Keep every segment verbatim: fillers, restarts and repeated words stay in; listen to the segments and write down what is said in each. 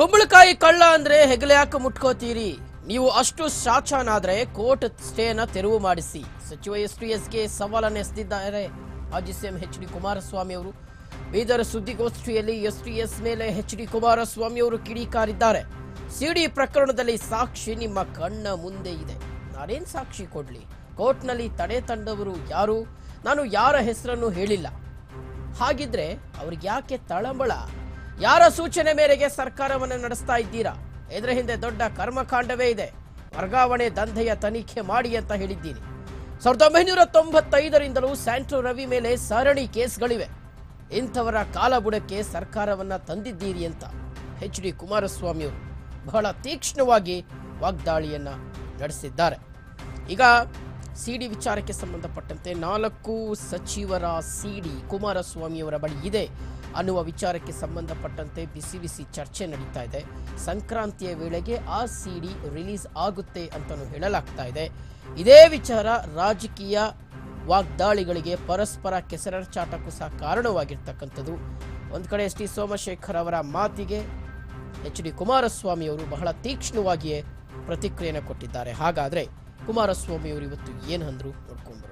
ಕುಂಬಳಕಾಯಿ ಕಳ್ಳ ಅಂದ್ರೆ ಹೆಗಲೆ ಯಾಕೆ ಮುಟ್ಕೋತೀರಿ? ನೀವು ಅಷ್ಟು ಶಾಚನಾದ್ರೆ ಕೋರ್ಟ್ ಸ್ಟೇನ ತೆರವು ಮಾಡಿಸಿ. ಸಚಿವ ಎಸ್ ಟಿ ಎಸ್ಗೆ ಸವಾಲನ್ನು ಎಸೆದಿದ್ದಾರೆ ಮಾಜಿ ಸಿಎಂ ಎಚ್ ಡಿ ಕುಮಾರಸ್ವಾಮಿ ಅವರು. ಬೀದರ್ ಸುದ್ದಿಗೋಷ್ಠಿಯಲ್ಲಿ ಎಸ್ ಟಿ ಎಸ್ ಮೇಲೆ ಎಚ್ ಡಿ ಕುಮಾರಸ್ವಾಮಿ ಅವರು ಕಿಡಿಕಾರಿದ್ದಾರೆ. ಸಿಡಿ ಪ್ರಕರಣದಲ್ಲಿ ಸಾಕ್ಷಿ ನಿಮ್ಮ ಕಣ್ಣ ಮುಂದೆ ಇದೆ, ನಾನೇನ್ ಸಾಕ್ಷಿ ಕೊಡ್ಲಿ? ಕೋರ್ಟ್ನಲ್ಲಿ ತಡೆ ತಂದವರು ಯಾರು? ನಾನು ಯಾರ ಹೆಸರನ್ನು ಹೇಳಿಲ್ಲ. ಹಾಗಿದ್ರೆ ಅವ್ರಿಗೆ ಯಾಕೆ ತಳಂಬಳ? ಯಾರ ಸೂಚನೆ ಮೇರೆಗೆ ಸರ್ಕಾರವನ್ನು ನಡೆಸ್ತಾ ಇದ್ದೀರಾ? ಇದರ ಹಿಂದೆ ದೊಡ್ಡ ಕರ್ಮಕಾಂಡವೇ ಇದೆ. ವರ್ಗಾವಣೆ ದಂಧೆಯ ತನಿಖೆ ಮಾಡಿ ಅಂತ ಹೇಳಿದ್ದೀನಿ. ಸಾವಿರದ ಒಂಬೈನೂರ ತೊಂಬತ್ತೈದರಿಂದಲೂ ಸ್ಯಾಂಟ್ರೋ ರವಿ ಮೇಲೆ ಸರಣಿ ಕೇಸ್ಗಳಿವೆ. ಇಂಥವರ ಕಾಲಬುಡಕ್ಕೆ ಸರ್ಕಾರವನ್ನ ತಂದಿದ್ದೀರಿ ಅಂತ ಎಚ್ ಡಿ ಕುಮಾರಸ್ವಾಮಿ ಅವರು ಬಹಳ ತೀಕ್ಷ್ಣವಾಗಿ ವಾಗ್ದಾಳಿಯನ್ನ ನಡೆಸಿದ್ದಾರೆ. ಈಗ ಸಿಡಿ ವಿಚಾರಕ್ಕೆ ಸಂಬಂಧಪಟ್ಟಂತೆ ನಾಲ್ಕು ಸಚಿವರ ಸಿಡಿ ಕುಮಾರಸ್ವಾಮಿಯವರ ಬಳಿ ಇದೆ ಅನ್ನುವ ವಿಚಾರಕ್ಕೆ ಸಂಬಂಧಪಟ್ಟಂತೆ ಬಿಸಿ ಬಿಸಿ ಚರ್ಚೆ ನಡೀತಾ ಇದೆ. ಸಂಕ್ರಾಂತಿಯ ವೇಳೆಗೆ ಆ ಸಿಡಿ ರಿಲೀಸ್ ಆಗುತ್ತೆ ಅಂತಲೂ ಹೇಳಲಾಗ್ತಾ ಇದೆ. ಇದೇ ವಿಚಾರ ರಾಜಕೀಯ ವಾಗ್ದಾಳಿಗಳಿಗೆ, ಪರಸ್ಪರ ಕೆಸರಚಾಟಕ್ಕೂ ಸಹ ಕಾರಣವಾಗಿರ್ತಕ್ಕಂಥದ್ದು. ಒಂದು ಕಡೆ ಎಸ್ ಟಿ ಸೋಮಶೇಖರ್ ಅವರ ಮಾತಿಗೆ ಎಚ್ ಡಿ ಕುಮಾರಸ್ವಾಮಿ ಅವರು ಬಹಳ ತೀಕ್ಷ್ಣವಾಗಿಯೇ ಪ್ರತಿಕ್ರಿಯೆಯನ್ನು ಕೊಟ್ಟಿದ್ದಾರೆ. ಹಾಗಾದ್ರೆ ಕುಮಾರಸ್ವಾಮಿ ಅವರು ಇವತ್ತು ಏನು ಅಂದ್ರು ನೋಡ್ಕೊಂಡ್ಬರೋಣ.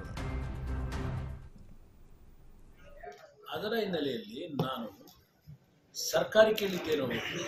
ಅದರ ಹಿನ್ನೆಲೆಯಲ್ಲಿ ನಾನು ಸರ್ಕಾರಿ ಕೇಳಿದ್ದೇನು,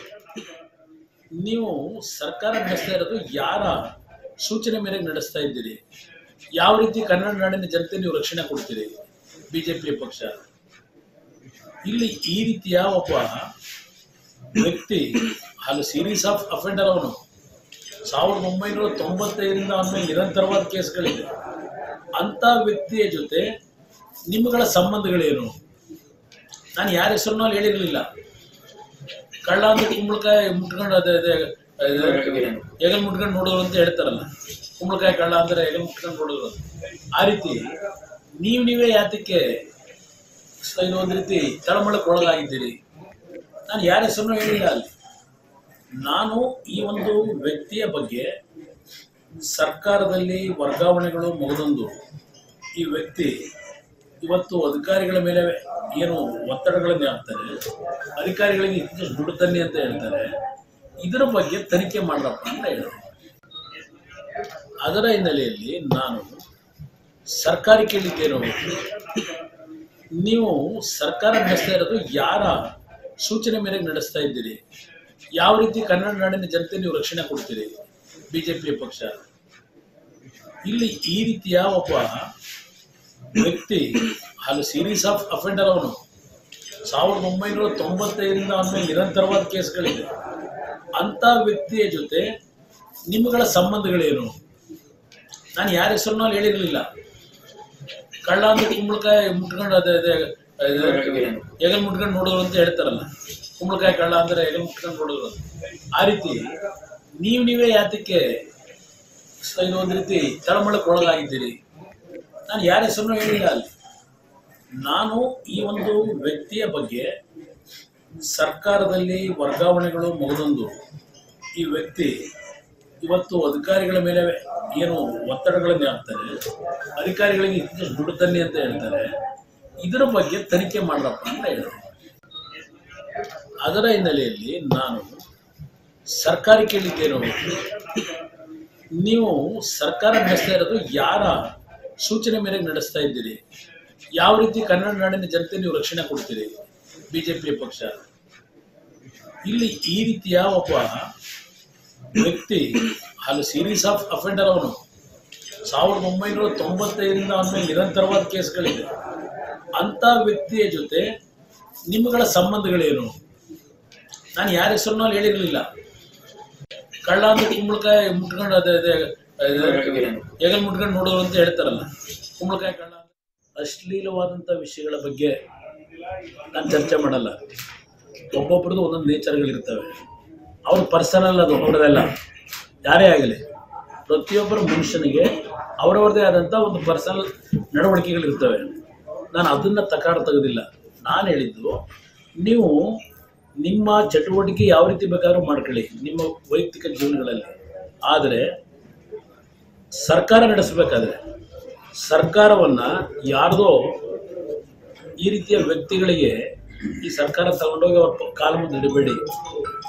ನೀವು ಸರ್ಕಾರ ನಡೆಸ್ತಾ ಇರೋದು ಯಾರ ಸೂಚನೆ ಮೇರೆಗೆ ನಡೆಸ್ತಾ ಇದ್ದೀರಿ? ಯಾವ ರೀತಿ ಕನ್ನಡ ನಾಡಿನ ಜನತೆ ನೀವು ರಕ್ಷಣೆ ಕೊಡ್ತೀರಿ? ಬಿಜೆಪಿ ಪಕ್ಷ ಇಲ್ಲಿ ಈ ರೀತಿಯ ಒಬ್ಬ ವ್ಯಕ್ತಿ, ಅಲ್ಲಿ ಸೀರೀಸ್ ಆಫ್ ಅಫೆಂಡರ್, ಅವನು ಸಾವಿರದ ಒಂಬೈನೂರ ತೊಂಬತ್ತೈದರಿಂದ ಅವನ ಮೇಲೆ ನಿರಂತರವಾದ ಕೇಸ್ಗಳಿದೆ. ಅಂತ ವ್ಯಕ್ತಿಯ ಜೊತೆ ನಿಮ್ಮಗಳ ಸಂಬಂಧಗಳೇನು? ನಾನು ಯಾರ ಹೆಸರನ್ನೂ ಅಲ್ಲಿ ಹೇಳಿರಲಿಲ್ಲ. ಕಳ್ಳ ಅಂದ್ರೆ ಕುಂಬಳಕಾಯಿ ಮುಟ್ಕೊಂಡು ಅದೇ ಅದೇ ಹೆಗಲ್ ಮುಟ್ಕೊಂಡು ನೋಡೋರು ಅಂತ ಹೇಳ್ತಾರಲ್ಲ, ಕುಂಬಳಕಾಯಿ ಕಳ್ಳ ಅಂದ್ರೆ ಹೆಗಲ್ ಮುಟ್ಕೊಂಡು ನೋಡೋರು. ಆ ರೀತಿ ನೀವು ನೀವೇ ಯಾತಕ್ಕೆ ಇದು ಒಂದು ರೀತಿ ತಳಮಳಕ್ಕೆ ಒಳಗಾಗಿದ್ದೀರಿ? ನಾನು ಯಾರ ಹೆಸರನ್ನೂ ಹೇಳಿಲ್ಲ ಅಲ್ಲಿ. ನಾನು ಈ ಒಂದು ವ್ಯಕ್ತಿಯ ಬಗ್ಗೆ ಸರ್ಕಾರದಲ್ಲಿ ವರ್ಗಾವಣೆಗಳು ಮುಗಿದೊಂದು ಈ ವ್ಯಕ್ತಿ ಇವತ್ತು ಅಧಿಕಾರಿಗಳ ಮೇಲೆ ಏನು ಒತ್ತಡಗಳನ್ನು ಹಾಕ್ತಾರೆ, ಅಧಿಕಾರಿಗಳಿಗೆ ಇಷ್ಟು ದುಡ್ಡು ತನ್ನಿ ಅಂತ ಹೇಳ್ತಾರೆ, ಇದರ ಬಗ್ಗೆ ತನಿಖೆ ಮಾಡ್ರಪ್ಪ ಅಂತ ಹೇಳಿದೆ. ಅದರ ಹಿನ್ನೆಲೆಯಲ್ಲಿ ನಾನು ಸರ್ಕಾರಿ ಕೇಳಿದ್ದೇನು, ನೀವು ಸರ್ಕಾರ ನಡೆಸ್ತಾ ಇರೋದು ಯಾರ ಸೂಚನೆ ಮೇರೆಗೆ ನಡೆಸ್ತಾ ಇದ್ದೀರಿ? ಯಾವ ರೀತಿ ಕನ್ನಡ ನಾಡಿನ ಜನತೆ ನೀವು ರಕ್ಷಣೆ ಕೊಡ್ತೀರಿ? ಬಿಜೆಪಿ ಪಕ್ಷ ಇಲ್ಲಿ ಈ ರೀತಿಯ ಒಬ್ಬ ವ್ಯಕ್ತಿ, ಅಲ್ಲಿ ಸೀರೀಸ್ ಆಫ್ ಅಫೆಂಡರ್, ಅವನು ಸಾವಿರದ ಒಂಬೈನೂರ ತೊಂಬತ್ತೈದರಿಂದ ಅವನ ಮೇಲೆ ನಿರಂತರವಾದ ಕೇಸ್ಗಳಿದೆ. ಅಂತ ವ್ಯಕ್ತಿಯ ಜೊತೆ ನಿಮ್ಮಗಳ ಸಂಬಂಧಗಳೇನು? ನಾನು ಯಾರ ಹೆಸರನ್ನೂ ಅಲ್ಲಿ ಹೇಳಿರಲಿಲ್ಲ. ಕಳ್ಳ ಅಂದ್ರೆ ಕುಂಬಳಕಾಯಿ ಮುಟ್ಕೊಂಡು ಅದೇ ಅದೇ ಹೆಗಲ್ ಮುಟ್ಕೊಂಡು ನೋಡೋರು ಅಂತ ಹೇಳ್ತಾರಲ್ಲ, ಕುಂಬಳಕಾಯಿ ಕಳ್ಳ ಅಂದ್ರೆ ಹೆಗಲ್ ಮುಟ್ಕೊಂಡು ನೋಡೋರು. ಆ ರೀತಿ ನೀವು ನೀವೇ ಯಾತಕ್ಕೆ ಇದು ಒಂದು ರೀತಿ ತಳಮಳಕ್ಕೆ ಒಳಗಾಗಿದ್ದೀರಿ? ನಾನು ಯಾರ ಹೆಸರನ್ನೂ ಹೇಳಿಲ್ಲ ಅಲ್ಲಿ. ನಾನು ಈ ಒಂದು ವ್ಯಕ್ತಿಯ ಬಗ್ಗೆ ಸರ್ಕಾರದಲ್ಲಿ ವರ್ಗಾವಣೆಗಳು ಮುಗಿದೊಂದು ಈ ವ್ಯಕ್ತಿ ಇವತ್ತು ಅಧಿಕಾರಿಗಳ ಮೇಲೆ ಏನು ಒತ್ತಡಗಳನ್ನು ಹಾಕ್ತಾರೆ, ಅಧಿಕಾರಿಗಳಿಗೆ ಇಷ್ಟು ದುಡ್ಡು ತನ್ನಿ ಅಂತ ಹೇಳ್ತಾರೆ, ಇದರ ಬಗ್ಗೆ ತನಿಖೆ ಮಾಡ್ರಪ್ಪ ಅಂತ ಹೇಳಿದೆ. ಅದರ ಹಿನ್ನೆಲೆಯಲ್ಲಿ ನಾನು ಸರ್ಕಾರಿ ಕೇಳಿದ್ದೇನು, ನೀವು ಸರ್ಕಾರ ನಡೆಸ್ತಾ ಇರೋದು ಯಾರ ಸೂಚನೆ ಮೇರೆಗೆ ನಡೆಸ್ತಾ ಇದ್ದೀರಿ? ಯಾವ ರೀತಿ ಕನ್ನಡ ನಾಡಿನ ಜನತೆ ನೀವು ರಕ್ಷಣೆ ಕೊಡ್ತೀರಿ? ಬಿಜೆಪಿ ಪಕ್ಷ ಇಲ್ಲಿ ಈ ರೀತಿಯ ಒಬ್ಬ ವ್ಯಕ್ತಿ, ಅಲ್ಲಿ ಸೀರೀಸ್ ಆಫ್ ಅಫೆಂಡರ್, ಅವನು ಸಾವಿರದ ಒಂಬೈನೂರ ತೊಂಬತ್ತೈದರಿಂದ ಅವನ ಮೇಲೆ ನಿರಂತರವಾದ ಕೇಸ್ಗಳಿದೆ. ಅಂತ ವ್ಯಕ್ತಿಯ ಜೊತೆ ನಿಮ್ಮಗಳ ಸಂಬಂಧಗಳೇನು? ನಾನು ಯಾರ ಹೆಸರನ್ನೂ ಅಲ್ಲಿ ಹೇಳಿರಲಿಲ್ಲ. ಕಳ್ಳ ಅಂದ್ರೆ ಕುಂಬಳಕಾಯಿ ಮುಟ್ಕೊಂಡು ಅದೇ ಅದೇ ಹೆಗಲ್ ಮುಟ್ಕೊಂಡು ನೋಡೋರು ಅಂತ ಹೇಳ್ತಾರಲ್ಲ, ಕುಂಬಳಕಾಯಿ ಕಳ್ಳ. ಅಶ್ಲೀಲವಾದಂಥ ವಿಷಯಗಳ ಬಗ್ಗೆ ನಾನು ಚರ್ಚೆ ಮಾಡಲ್ಲ. ಒಬ್ಬೊಬ್ರದ್ದು ಒಂದೊಂದು ನೇಚರ್ಗಳಿರ್ತವೆ. ಅವ್ರ ಪರ್ಸನಲ್, ಅದು ಒಬ್ಬರದೆಲ್ಲ, ಯಾರೇ ಆಗಲಿ ಪ್ರತಿಯೊಬ್ಬರ ಮನುಷ್ಯನಿಗೆ ಅವರವ್ರದ್ದೇ ಆದಂಥ ಒಂದು ಪರ್ಸನಲ್ ನಡವಳಿಕೆಗಳಿರ್ತವೆ. ನಾನು ಅದನ್ನು ತಕಾರ ತೆಗೆದಿಲ್ಲ. ನಾನು ಹೇಳಿದ್ದು, ನೀವು ನಿಮ್ಮ ಚಟುವಟಿಕೆ ಯಾವ ರೀತಿ ಬೇಕಾದ್ರೂ ಮಾಡ್ಕೊಳ್ಳಿ ನಿಮ್ಮ ವೈಯಕ್ತಿಕ ಜೀವನಗಳಲ್ಲಿ. ಆದರೆ ಸರ್ಕಾರ ನಡೆಸಬೇಕಾದ್ರೆ ಸರ್ಕಾರವನ್ನು ಯಾರ್ದೋ ಈ ರೀತಿಯ ವ್ಯಕ್ತಿಗಳಿಗೆ ಈ ಸರ್ಕಾರ ತಗೊಂಡೋಗಿ ಅವ್ರ ಕಾಲ ಮುಂದೆ ಇಡಬೇಡಿ.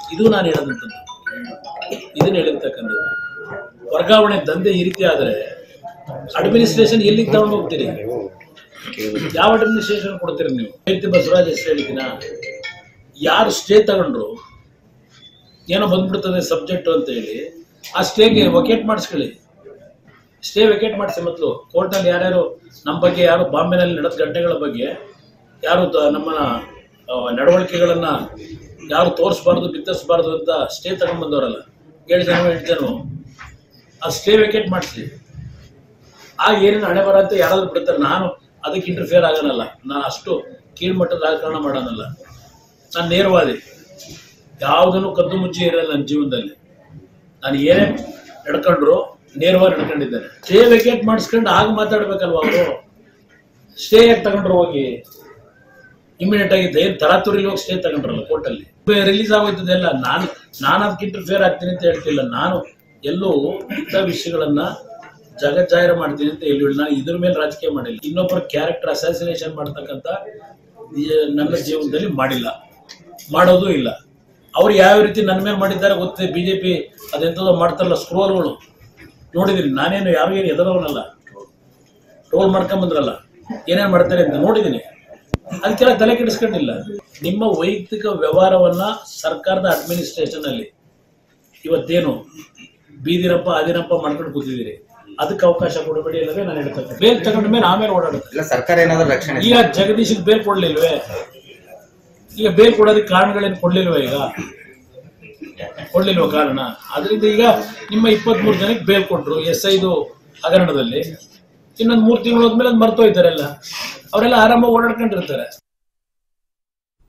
ಇದು ನಾನು ಹೇಳದಂಥದ್ದು, ಇದನ್ನ ಹೇಳಿರ್ತಕ್ಕಂಥದ್ದು. ವರ್ಗಾವಣೆ ದಂಧೆ ಈ ರೀತಿ ಆದರೆ ಅಡ್ಮಿನಿಸ್ಟ್ರೇಷನ್ ಎಲ್ಲಿಗೆ ತಗೊಂಡು ಹೋಗ್ತೀರಿ? ಯಾವ ಅಡ್ಮಿನಿಸ್ಟ್ರೇಷನ್ ಕೊಡ್ತೀರಿ ನೀವು? ವ್ಯಕ್ತಿ ಬಸವರಾಜ್ ಹೆಸರು ಹೇಳಿದಿನ, ಯಾರು ಸ್ಟೇ ತಗೊಂಡ್ರು ಏನೋ ಬಂದ್ಬಿಡ್ತದೆ ಸಬ್ಜೆಕ್ಟ್ ಅಂತ ಹೇಳಿ ಆ ಸ್ಟೇಗೆ ವಕೇಟ್ ಮಾಡಿಸ್ಕೊಳ್ಳಿ. ಸ್ಟೇ ವೆಕೇಟ್ ಮಾಡಿಸಿ. ಮೊದಲು ಕೋರ್ಟ್ನಲ್ಲಿ ಯಾರ್ಯಾರು ನಮ್ಮ ಬಗ್ಗೆ, ಯಾರು ಬಾಂಬೆನಲ್ಲಿ ನಡೆದ ಘಟನೆಗಳ ಬಗ್ಗೆ ಯಾರು ನಮ್ಮನ್ನ ನಡವಳಿಕೆಗಳನ್ನ ಯಾರು ತೋರಿಸ್ಬಾರ್ದು, ಬಿತ್ತಿಸ್ಬಾರ್ದು ಅಂತ ಸ್ಟೇ ತಗೊಂಡ್ಬಂದವರಲ್ಲ, ಏಳು ಜನ ಎಂಟು ಜನ, ಆ ಸ್ಟೇ ವೆಕೇಟ್ ಮಾಡಿಸಿ. ಆ ಏನೇನು ಹಣೆ ಬರ ಅಂತ ಯಾರಾದ್ರೂ ಬಿಡ್ತಾರೆ. ನಾನು ಅದಕ್ಕೆ ಇಂಟರ್ಫಿಯರ್ ಆಗೋನಲ್ಲ, ನಾನು ಅಷ್ಟು ಕೀಳ್ಮಟ್ಟದ ರಾಜಕಾರಣ ಮಾಡೋನಲ್ಲ. ನಾನು ನೇರವಾದಿ, ಯಾವುದನ್ನು ಕದ್ದು ಮುಚ್ಚಿ ಇರಲ್ಲ ನನ್ನ ಜೀವನದಲ್ಲಿ. ನಾನು ಏನೇ ನಡ್ಕೊಂಡ್ರು ನೇರವಾಗಿ ನಡ್ಕೊಂಡಿದ್ದೇನೆ. ಸ್ಟೇ ವೆಕೇಟ್ ಮಾಡಿಸ್ಕೊಂಡು ಆಗ ಮಾತಾಡ್ಬೇಕಲ್ವ ಅವರು? ಸ್ಟೇ ಯಾಕೆ ತಗೊಂಡ್ರು? ಹೋಗಿ ಇಮಿಡಿಯೇಟ್ ಆಗಿ ಏನು ತರಾತುರಿಲಿ ಹೋಗಿ ಸ್ಟೇ ತಗೊಂಡ್ರಲ್ಲ ಕೋರ್ಟಲ್ಲಿ, ರಿಲೀಸ್ ಆಗೋಯ್ತದೆಲ್ಲ. ನಾನು ನಾನು ಅದಕ್ಕೆ ಇಂಟರ್ಫಿಯರ್ ಆಗ್ತೀನಿ ಅಂತ ಹೇಳ್ತಿಲ್ಲ. ನಾನು ಎಲ್ಲೂ ಇಂಥ ವಿಷಯಗಳನ್ನ ಜಗಜ್ಜಾಹಿರ ಮಾಡ್ತೀನಿ ಅಂತ ಹೇಳಿ ನಾನು ಇದ್ರ ಮೇಲೆ ರಾಜಕೀಯ ಮಾಡಿಲ್ಲ. ಇನ್ನೊಬ್ಬರ ಕ್ಯಾರೆಕ್ಟರ್ ಅಸಾಸಿನೇಷನ್ ಮಾಡ್ತಕ್ಕಂಥ ನನ್ನ ಜೀವನದಲ್ಲಿ ಮಾಡಿಲ್ಲ, ಮಾಡೋದು ಇಲ್ಲ. ಅವ್ರು ಯಾವ ರೀತಿ ನನ್ನ ಮೇಲೆ ಮಾಡಿದ್ದಾರೆ ಗೊತ್ತಿದೆ. ಬಿಜೆಪಿ ಅದೆಂಥದೋ ಮಾಡ್ತಾರಲ್ಲ ಸ್ಕ್ರೋಲ್ಗಳು, ನೋಡಿದೀನಿ. ನಾನೇನು ಯಾರಿಗೇನು ಎದರವನಲ್ಲ, ಟ್ರೋಲ್ ಮಾಡ್ಕೊಂಬಂದ್ರಲ್ಲ, ಏನೇನು ಮಾಡ್ತಾರೆ ಅಂತ ನೋಡಿದ್ದೀನಿ. ಅದಕ್ಕೆಲ್ಲ ತಲೆ ಕೆಡಿಸ್ಕೊಂಡಿಲ್ಲ. ನಿಮ್ಮ ವೈಯಕ್ತಿಕ ವ್ಯವಹಾರವನ್ನ ಸರ್ಕಾರದ ಅಡ್ಮಿನಿಸ್ಟ್ರೇಷನ್ ಅಲ್ಲಿ ಇವತ್ತೇನು ಬೀದಿರಪ್ಪ ಅದಿರಪ್ಪ ಮಾಡ್ಕೊಂಡು ಕೂತಿದ್ದೀರಿ, ಅದಕ್ಕೆ ಅವಕಾಶ ಕೊಡಬೇಡಿ ಅಲ್ಲವೇ ನಾನು ಹೇಳ್ತೇನೆ. ಬೇಲ್ ತಗೊಂಡ ಮೇಲೆ ಆಮೇಲೆ ಓಡಾಡುತ್ತೆ ಸರ್ಕಾರ. ಏನಾದ್ರು ರಕ್ಷಣೆ ಈಗ ಜಗದೀಶ್ ಬೇಲ್ ಕೊಡ್ಲಿಲ್ವೇ? ಈಗ ಬೇಲ್ ಕೊಡೋದಕ್ಕೆ ಕಾರಣಗಳೇನು ಕೊಡ್ಲಿಲ್ವ? ಈಗ ಕೊಡ್ಲಿಲ್ವ ಕಾರಣ? ಅದರಿಂದ ಈಗ ನಿಮ್ಮ ಇಪ್ಪತ್ತ್ ಮೂರು ಜನಕ್ಕೆ ಬೇಲ್ ಕೊಟ್ರು ಎಸ್ ಐದು ಹಗರಣದಲ್ಲಿ. ಇನ್ನೊಂದು ಮೂರು ತಿಂಗಳು ಹೋದ್ಮೇಲೆ ಅದು ಮರ್ತೋಯ್ತಾರೆಲ್ಲ, ಅವರೆಲ್ಲ ಆರಾಮಾಗಿ ಓಡಾಡ್ಕೊಂಡಿರ್ತಾರೆ.